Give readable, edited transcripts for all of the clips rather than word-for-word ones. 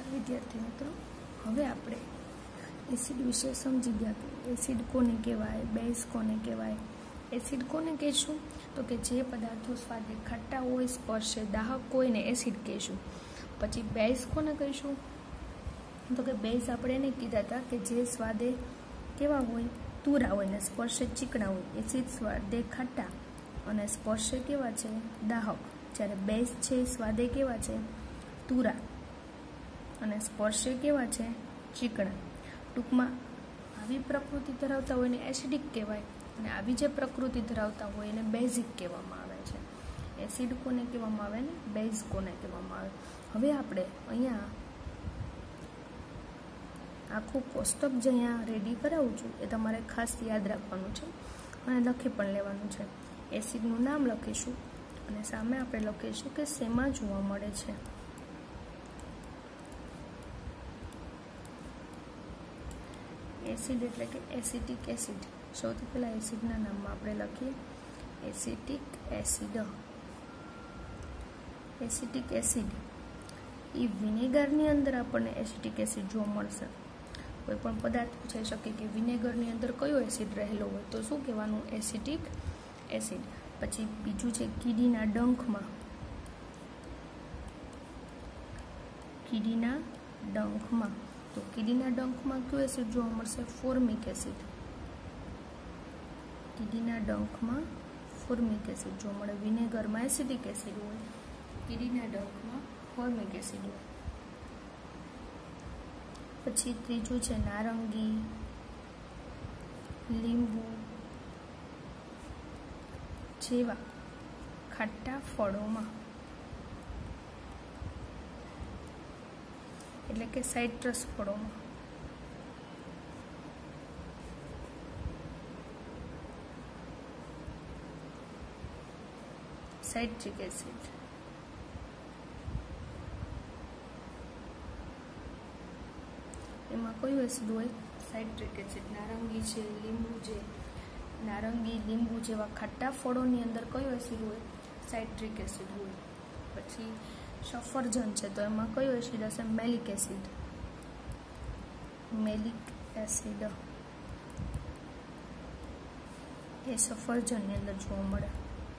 विद्यार्थी मित्रों, हवे आपणे एसिड विषे समझी गया कि एसिड कोने कहेवाय, बेस कोने कहेवाय। एसिड कोने कहीशुं तो कि जे पदार्थों स्वादे खट्टा होय, स्पर्शे दाहक होय ने एसिड कहीशुं। पछी बेस कोने कहीशुं तो कि बेस आपणे एने कीधा हता कि जे स्वादे केवा होय, तुरा होय ने स्पर्शे चीकणा होय। एसिड स्वादे खट्टा अने स्पर्शे केवा छे, दाहक। ज्यारे बेस छे स्वादे केवा छे, तुरा अने स्पर्शे केवा छे, चीकणा। टूंकमां आवी प्रकृति धरावता होय ने एसिडिक कहेवाय अने आवी जे प्रकृति धरावता होय एने बेઝિક कहेवामां आवे छे। एसिड कोने कहेवामां आवे ने बेઝ कोने कहेवामां आवे। हवे आपणे अहींया आखुं कोष्टक जे अहींया रेडी करावुं छुं ए तमारे खास याद राखवानुं छे अने लखी पण लेवानुं छे। एसिडनुं नाम लखीशुं अने सामे आपणे लखीशुं के शेमां जोवा मळे छे। एसिड एटले के एसिटिक एसिड। सौथी पहेला एसिडना नाममां आपणे लखीए एसिटिक एसिड। एसिटिक एसिड ई विनेगरनी अंदर आपणे एसिटिक एसिड जोवा मळशे। कोईपण पदार्थ पूछाई शके कि विनेगरनी अंदर कयो एसिड रहेलो होय तो शुं कहेवानुं, एसिटिक एसिड। पछी बीजुं छे कीડીના ડંખમાં। कीડીના ડંખમાં तो कीડીના ડંખમાં કયો એસિડ જોવા મળશે, ફોર્મિક એસિડ। कीડીના ડંખમાં ફોર્મિક એસિડ જોવા મળે। વિનેગરમાં એસિડિક એસિડ હોય, कीડીના ડંખમાં ફોર્મિક એસિડ હોય। પછી ત્રીજું છે નારંગી, લીંબુ જેવા ખાટા ફળોમાં એટલે કે સાઇટ્રસ ફળોમાં સાઇટ્રિક એસિડ। એમાં કયું એસિડ હોય, સાઇટ્રિક એસિડ। નારંગી છે, લીંબુ છે, નારંગી લીંબુ જેવા ખાટા ફળોની અંદર કયો એસિડ હોય, સાઇટ્રિક એસિડ હોય। પછી સફરજન છે તો એમાં કયો એસિડ હશે, મેલિક એસિડ। મેલિક એસિડ એ સફરજનની અંદર જોવા મળે।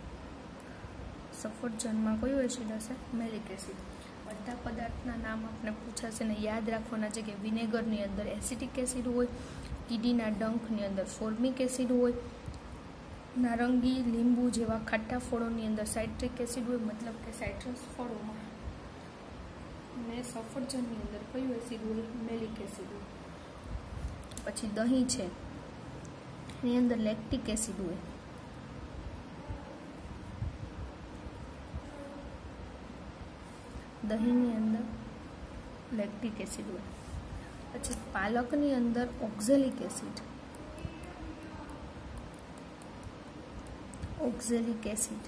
સફરજનમાં કયો એસિડ હશે, મેલિક એસિડ। બધા પદાર્થના નામ આપણે પૂછાશે ને યાદ રાખવાના છે કે વિનેગરની અંદર એસિટિક એસિડ હોય, કીડીના ડંખની અંદર ફોર્મિક એસિડ હોય, નારંગી લીંબુ જેવા ખાટા ફળોની અંદર સાઇટ્રિક એસિડ હોય, મતલબ કે સાઇટ્રસ ફળોમાં, ને સફરજનની અંદર કયું એસિડ હોય, મેલિક એસિડ હોય। પછી દહીં છે એની અંદર લેક્ટિક એસિડ હોય। દહીંની અંદર લેક્ટિક એસિડ હોય। પછી પાલકની અંદર oxalic acid, oxalic acid.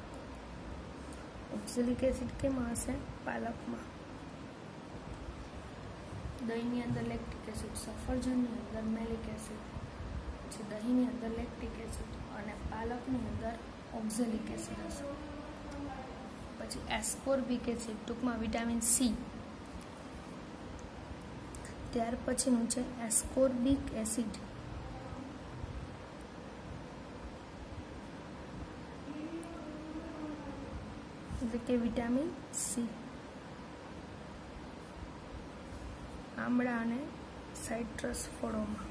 Oxalic acid કેમાં હશે, પાલકમાં। દહીંની અંદર લેક્ટિક એસિડ, સફરજનની અંદર મેલિક એસિડ, પછી દહીંની અંદર લેક્ટિક એસિડ અને પાલકની અંદર ઓક્ઝેલિક એસિડ હશે। પછી એસ્કોર્બિક એસિડ, ટૂંકમાં વિટામિન સી। ત્યાર પછીનું છે એસ્કોર્બિક એસિડ, એટલે કે વિટામિન સી। આમળા અને સાઇટ્રસ ફળોમાં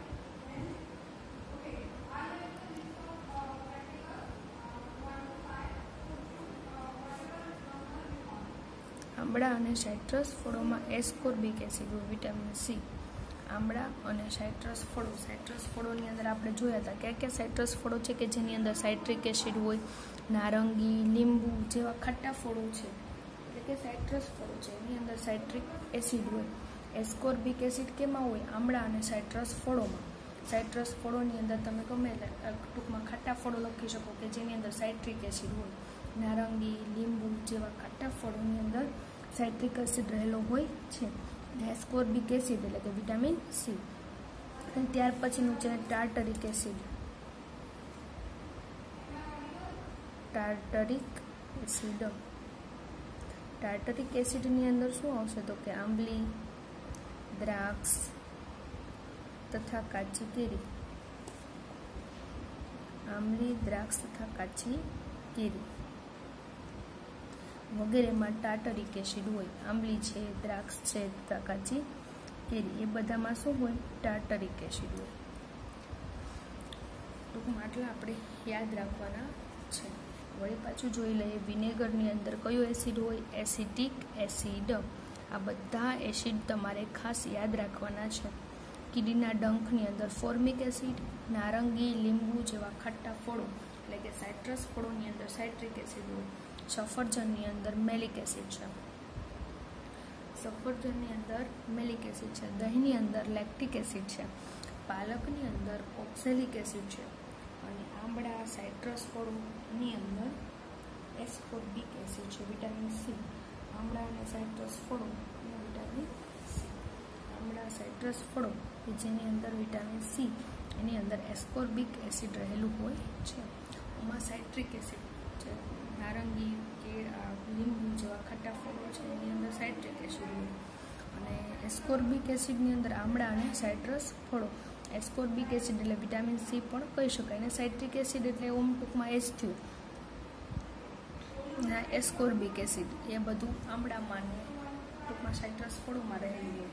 આમળા અને સાઇટ્રસ ફળોમાં એસ્કોર્બિક એસિડ હોય, વિટામિન સી। આમળા અને સાઇટ્રસ ફળો, સાઇટ્રસ ફળોની અંદર આપણે જોયા હતા કયા કયા સાઇટ્રસ ફળો છે કે જેની અંદર સાઇટ્રિક એસિડ હોય, નારંગી લીંબુ જેવા ખાટા ફળો છે એટલે કે સાઇટ્રસ ફળો છે એની અંદર સાઇટ્રિક એસિડ હોય। એસ્કોર્બિક એસિડ કેમાં હોય, આમળા અને સાઇટ્રસ ફળોમાં। સાઇટ્રસ ફળોની અંદર તમે ગમે ટૂંકમાં ખાટા ફળો લખી શકો કે જેની અંદર સાઇટ્રિક એસિડ હોય। નારંગી લીંબુ જેવા ખાટા ફળોની અંદર સાઇટ્રિક એસિડ રહેલો હોય છે। એસ્કોર્બિક એસિડ એટલે કે વિટામિન સી। અને ત્યાર પછીનું છે tartaric acid. Tartaric acid tartaric એસિડની અંદર શું આવશે તો કે આંબલી, દ્રાક્ષ તથા કાચી કેરી. આંબલી, દ્રાક્ષ તથા કાચી કેરી વગેરેમાં ટાર્ટરિક એસિડ હોય. આંબલી છે, દ્રાક્ષ છે તથા કાચી કેરી એ બધામાં શું હોય? ટાર્ટરિક એસિડ હોય. ટૂંકમાં આટલા આપણે યાદ રાખવાના છે. વળી પાછું જોઈ લઈએ વિનેગરની અંદર કયો એસિડ હોય? Acetic acid. આ બધા એસિડ તમારે ખાસ યાદ રાખવાના છે. કીડીના ડંખની અંદર ફોર્મિક એસિડ, નારંગી, લીંબુ જેવા ખાટા ફળો એટલે કે સાઇટ્રસ ફળોની અંદર સાઇટ્રિક એસિડ હોય. સફરજનની અંદર મેલિક એસિડ છે. સફરજનની અંદર મેલિક એસિડ છે. દહીંની અંદર લેક્ટિક એસિડ છે. પાલકની અંદર ઓક્ઝેલિક એસિડ છે. અને આંબળા, સાઇટ્રસ ફળોની અંદર એસ્કોર્બિક એસિડ છે. Vitamin C. આંબળા અને સાઇટ્રસ ફળો અને વિટામિન સી. આંબળા, સાઇટ્રસ ફળો કે જેની અંદર વિટામિન સી એની અંદર એસ્કોર્બિક એસિડ રહેલું હોય છે. એમાં સાઇટ્રિક એસિડ છે. નારંગી, કેળા, લીંબુ જેવા ખાટા ફળો છે એની અંદર સાઇટ્રિક એસિડ હોય. અને એસ્કોર્બિક એસિડની અંદર આંબળા અને સાઇટ્રસ ફળો. એસ્કોર્બિક એસિડ એટલે વિટામિન સી પણ કહી શકાય. અને સાઇટ્રિક એસિડ એટલે ઓમ ટૂંકમાં એસ થયું. એસ્કોર્બિક એસિડ એ બધું આંબળામાં ને ટૂંકમાં સાઇટ્રસ ફળોમાં રહેલું હોય.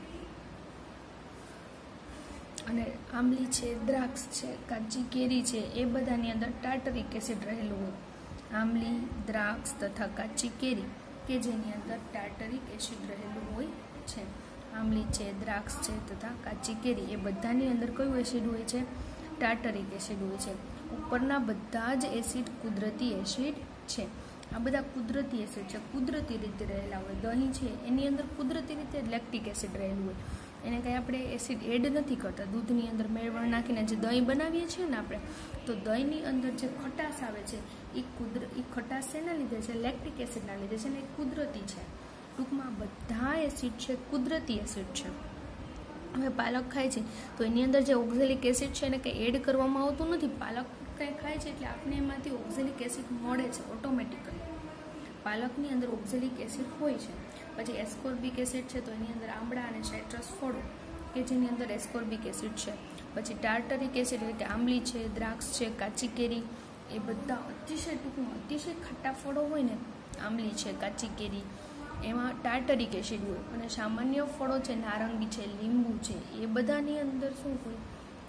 અને આંબલી છે, દ્રાક્ષ છે, કાચી કેરી છે એ બધાની અંદર ટાર્ટરિક એસિડ રહેલું હોય. આંબલી, દ્રાક્ષ તથા કાચી કેરી કે જેની અંદર ટાર્ટરિક એસિડ રહેલું હોય છે. આંબલી છે, દ્રાક્ષ છે તથા કાચી કેરી એ બધાની અંદર કયું એસિડ હોય છે? ટાર્ટરિક એસિડ હોય છે. ઉપરના બધા જ એસિડ કુદરતી એસિડ છે. આ બધા કુદરતી એસિડ છે, કુદરતી રીતે રહેલા હોય. દહીં છે એની અંદર કુદરતી રીતે લેક્ટિક એસિડ રહેલું હોય. એને કંઈ આપણે એસિડ એડ નથી કરતા. દૂધની અંદર મેળવણ નાખીને જે દહીં બનાવીએ છીએ ને આપણે, તો દહીંની અંદર જે ખટાશ આવે છે એ ખટાશ શેના લીધે છે? લેક્ટિક એસિડના લીધે છે ને એ કુદરતી છે. ટૂંકમાં બધા એસિડ છે કુદરતી એસિડ છે. હવે પાલક ખાય છે તો એની અંદર જે ઓક્ઝેલિક એસિડ છે એને કંઈ એડ કરવામાં આવતું નથી. પાલક કંઈ ખાય છે એટલે આપણે એમાંથી ઓક્ઝેલિક એસિડ મળે છે ઓટોમેટિકલી. પાલકની અંદર ઓક્ઝેલિક એસિડ હોય છે. પછી એસ્કોર્બિક એસિડ છે તો એની અંદર આંબળા અને સાઇટ્રસ ફળો કે જેની અંદર એસ્કોર્બિક એસિડ છે. પછી ટાર્ટરિક એસિડ એટલે કે આંબલી છે, દ્રાક્ષ છે, કાચી કેરી એ બધા અતિશય ટૂંકમાં અતિશય ખાટા ફળો હોય ને, આંબલી છે, કાચી કેરી એમાં ટાર્ટરિક એસિડ હોય. અને સામાન્ય ફળો છે, નારંગી છે, લીંબુ છે એ બધાની અંદર શું હોય?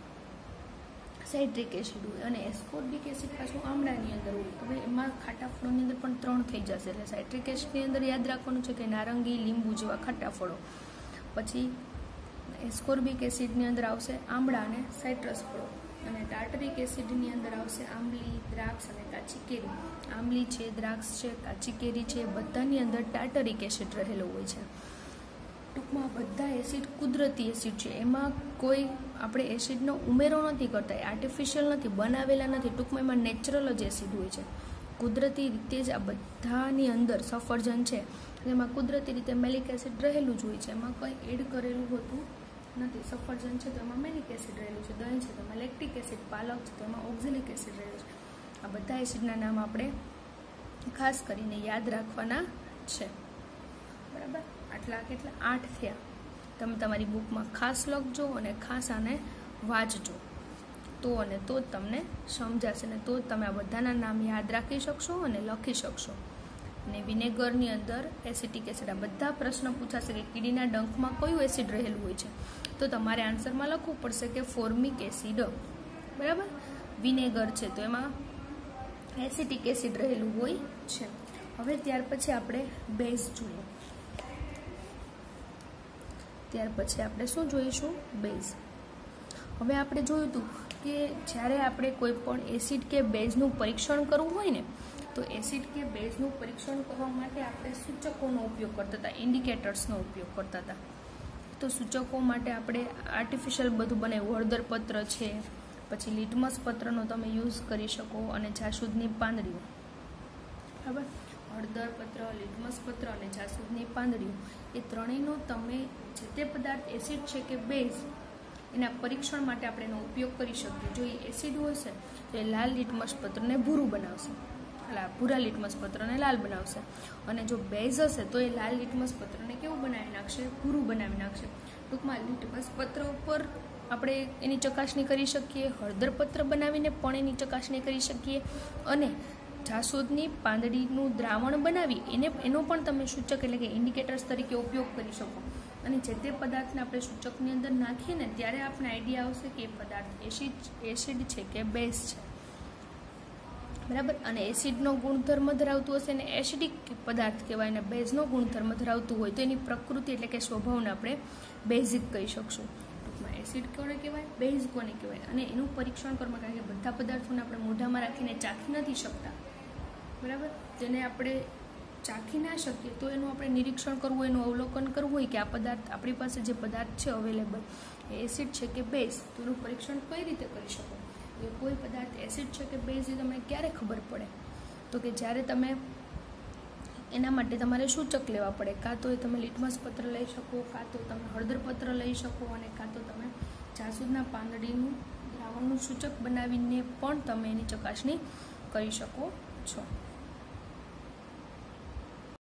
સાઇટ્રિક એસિડ હોય. અને એસ્કોર્બિક એસિડ પાછું આમળાની અંદર હોય. હવે એમાં ખાટા ફળોની અંદર પણ 3 થઈ જશે. એટલે સાઇટ્રિક એસિડની અંદર યાદ રાખવાનું છે કે નારંગી, લીંબુ જેવા ખાટા ફળો. પછી એસ્કોર્બિક એસિડની અંદર આવશે આમળા અને સાઇટ્રસ ફળો. અને ટાર્ટરિક એસિડની અંદર આવશે આંબલી, દ્રાક્ષ અને કાચી કેરી. આંબલી છે, દ્રાક્ષ છે, કાચી કેરી છે બધાની અંદર ટાર્ટરિક એસિડ રહેલો હોય છે. ટૂંકમાં બધા એસિડ કુદરતી એસિડ છે. એમાં કોઈ આપણે એસિડનો ઉમેરો નથી કરતા. એ આર્ટિફિશિયલ નથી, બનાવેલા નથી. ટૂંકમાં એમાં નેચરલ જ એસિડ હોય છે. કુદરતી રીતે જ આ બધાની અંદર સફરજન છે એમાં કુદરતી રીતે મેલિક એસિડ રહેલું જ હોય છે. એમાં કંઈ એડ કરેલું હોતું નથી. સફરજન છે તો એમાં મેલિક એસિડ રહેલું છે. દહીં છે તો એમાં લેક્ટિક એસિડ. પાલક છે તો એમાં ઓક્ઝેલિક એસિડ રહેલું છે. આ બધા એસિડના નામ આપણે ખાસ કરીને યાદ રાખવાના છે. બરાબર? આટલા કેટલા 8 થયા. તમે તમારી બુકમાં ખાસ લખજો અને ખાસ આને વાંચજો. તો જ તમને સમજાશે ને તો જ તમે આ બધાના નામ યાદ રાખી શકશો અને લખી શકશો. અને વિનેગરની અંદર એસિટિક એસિડ આ બધા પ્રશ્ન પૂછાશે કે કીડીના ડંખમાં કયું એસિડ રહેલું હોય છે, તો તમારે આન્સરમાં લખવું પડશે કે ફોર્મિક એસિડ. બરાબર? વિનેગર છે તો એમાં એસિટિક એસિડ રહેલું હોય છે. હવે ત્યાર પછી આપણે બેઝ જોઈએ. ત્યાર પછી આપણે શું જોઈશું? બેઝ. હવે આપણે જોયું હતું કે જ્યારે આપણે કોઈ પણ એસિડ કે બેઝનું પરીક્ષણ કરવું હોય ને, તો એસિડ કે બેઝનું પરીક્ષણ કરવા માટે આપણે સૂચકોનો ઉપયોગ કરતા હતા, ઇન્ડિકેટર્સનો ઉપયોગ કરતા હતા. તો સૂચકો માટે આપણે આર્ટિફિશિયલ બધું બનાવ્યું. હળદર પત્ર છે, પછી લિટમસ પત્રનો તમે યુઝ કરી શકો, અને જાસૂદની પાંદડીઓ. બરાબર? હળદર પત્ર, લિટમસ પત્ર અને જાસૂદની પાંદડીઓ એ ત્રણેયનો તમે જે તે પદાર્થ એસિડ છે કે બેઝ એના પરીક્ષણ માટે આપણે એનો ઉપયોગ કરી શકીએ. જો એ એસિડ હોય છે તો એ લાલ લિટમસ પત્રને ભૂરું બનાવશે. ભૂરા લિટમસ પત્રને લાલ બનાવશે, અને જો બેઝ હશે તો એ લાલ લિટમસ પત્રને કેવું બનાવી નાખશે? ભૂરું બનાવી નાખશે. ટૂંકમાં લિટમસ પત્ર ઉપર આપણે એની ચકાસણી કરી શકીએ, હળદર પત્ર બનાવીને પણ એની ચકાસણી કરી શકીએ, અને જાસૂદની પાંદડીનું દ્રાવણ બનાવી એનો પણ તમે સૂચક એટલે કે ઇન્ડિકેટર્સ તરીકે ઉપયોગ કરી શકો. અને જે તે પદાર્થને આપણે સૂચકની અંદર નાખીએ ને ત્યારે આપણને આઈડિયા આવશે કે એ પદાર્થ એસિડ છે કે બેઝ છે, બરાબર. અને એસિડનો ગુણધર્મ ધરાવતું હશે ને એસિડિક પદાર્થ કહેવાય, અને બેઝનો ગુણધર્મ ધરાવતું હોય તો એની પ્રકૃતિ એટલે કે સ્વભાવને આપણે બેઝિક કહી શકશું. ટૂંકમાં એસિડ કોને કહેવાય, બેઝ કોને કહેવાય, અને એનું પરીક્ષણ કરવા, કારણ કે બધા પદાર્થોને આપણે મોઢામાં રાખીને ચાખી નથી શકતા, બરાબર. તેને આપણે ચાખી ના શકીએ તો એનું આપણે નિરીક્ષણ કરવું, એનું અવલોકન કરવું હોય કે આ પદાર્થ, આપણી પાસે જે પદાર્થ છે અવેલેબલ, એ એસિડ છે કે બેઝ, તો એનું પરીક્ષણ કઈ રીતે કરી શકો? એ કોઈ પદાર્થ એસિડ છે કે બેઝ એ તમને ક્યારે ખબર પડે? તો કે જ્યારે તમે એના માટે તમારે સૂચક લેવા પડે. કાં તો એ તમે લિટમસ પત્ર લઈ શકો, કાં તો તમે હળદર પત્ર લઈ શકો, અને કાં તો તમે જાસૂદના પાંદડીનું દ્રાવણનું સૂચક બનાવીને પણ તમે એની ચકાસણી કરી શકો છો.